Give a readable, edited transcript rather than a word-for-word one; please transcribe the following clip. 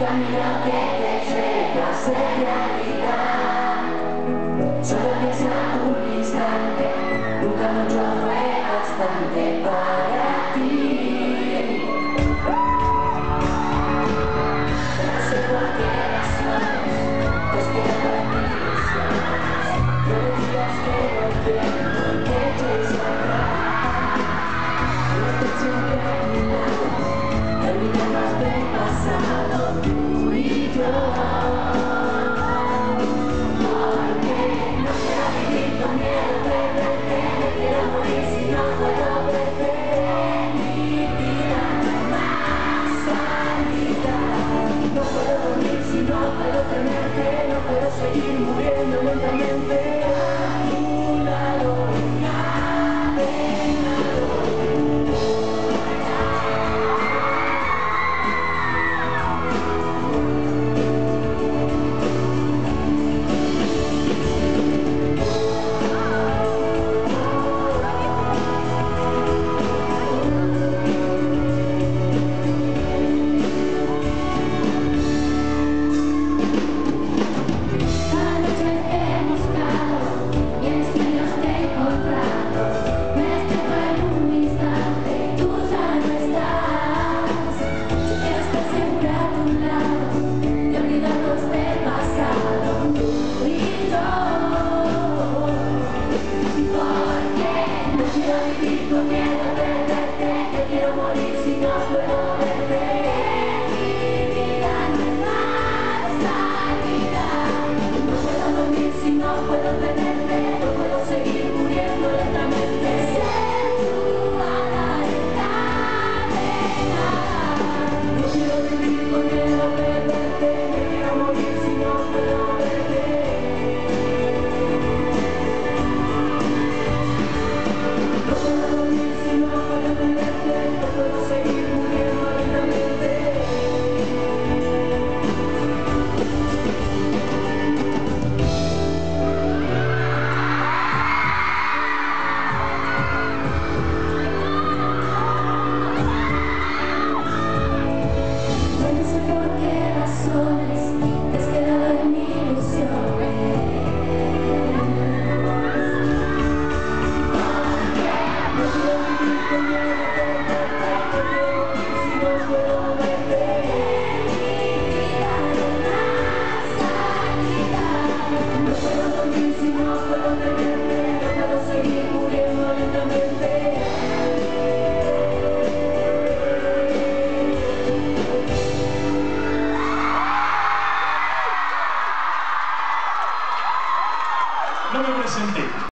camino que te lleva a ser realidad. Solo piensa un instante, nunca mucho fue bastante para ti. No sé por qué razones te espero en mis ilusiones. No me digas que no quiero que te atrás. No estés siempre a mi lado, olvidemos del pasado, tú y yo. Porque no quiero vivir con miedo de verte, no quiero morir si no puedo verte. Mi vida no hay más salida. No puedo dormir si no puedo tenerte, no puedo seguir muriendo lentamente a tu lado, encadenado. Con miedo de verte, que quiero morir si no puedo verte. Mi vida no hay más salida. No puedo dormir si no puedo tenerte, no puedo seguir muriendo lentamente. Ser tu ala encadenada. No quiero vivir con miedo de verte, que quiero morir si no puedo verte. No puedo seguir muriendo lentamente. No sé por qué razones te has quedado en mi ilusión. No quiero vivir con miedo de verte, no quiero morir si no puedo verte. Mi vida no hay más salida. No puedo dormir si no puedo tenerte, no puedo seguir muriendo lentamente. No me presenté.